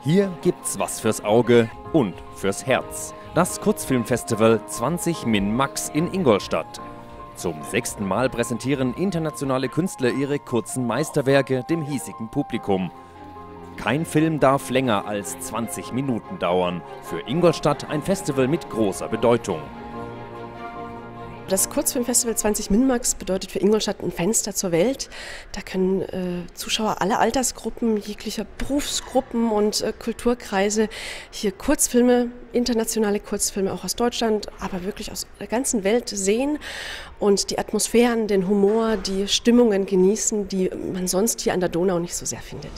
Hier gibt's was fürs Auge und fürs Herz. Das Kurzfilmfestival 20 Min Max in Ingolstadt. Zum 6. Mal präsentieren internationale Künstler ihre kurzen Meisterwerke dem hiesigen Publikum. Kein Film darf länger als 20 Minuten dauern. Für Ingolstadt ein Festival mit großer Bedeutung. Das Kurzfilmfestival 20 Min Max bedeutet für Ingolstadt ein Fenster zur Welt. Da können Zuschauer aller Altersgruppen, jeglicher Berufsgruppen und Kulturkreise hier Kurzfilme, internationale Kurzfilme auch aus Deutschland, aber wirklich aus der ganzen Welt sehen und die Atmosphären, den Humor, die Stimmungen genießen, die man sonst hier an der Donau nicht so sehr findet.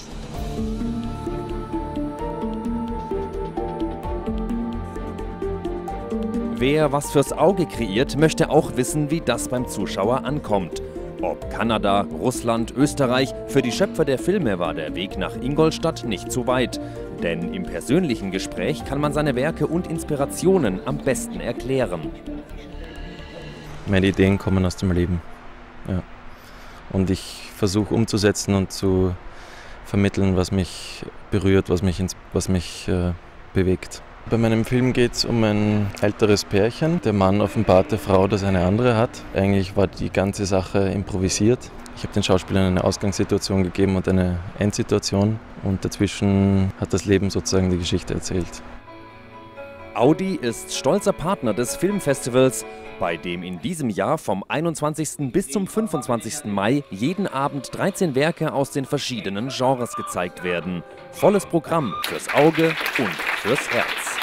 Wer was fürs Auge kreiert, möchte auch wissen, wie das beim Zuschauer ankommt. Ob Kanada, Russland, Österreich, für die Schöpfer der Filme war der Weg nach Ingolstadt nicht zu weit. Denn im persönlichen Gespräch kann man seine Werke und Inspirationen am besten erklären. Meine Ideen kommen aus dem Leben. Ja. Und ich versuche umzusetzen und zu vermitteln, was mich berührt, was mich bewegt. Bei meinem Film geht es um ein älteres Pärchen. Der Mann offenbart der Frau, dass er eine andere hat. Eigentlich war die ganze Sache improvisiert. Ich habe den Schauspielern eine Ausgangssituation gegeben und eine Endsituation. Und dazwischen hat das Leben sozusagen die Geschichte erzählt. Audi ist stolzer Partner des Filmfestivals, bei dem in diesem Jahr vom 21. bis zum 25. Mai jeden Abend 13 Werke aus den verschiedenen Genres gezeigt werden. Volles Programm fürs Auge und fürs Herz.